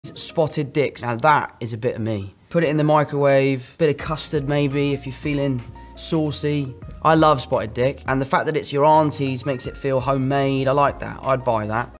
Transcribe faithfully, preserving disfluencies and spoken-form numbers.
Spotted dicks. Now that is a bit of me. Put it in the microwave, bit of custard maybe if you're feeling saucy. I love spotted dick, and the fact that it's your auntie's makes it feel homemade. I like that. I'd buy that.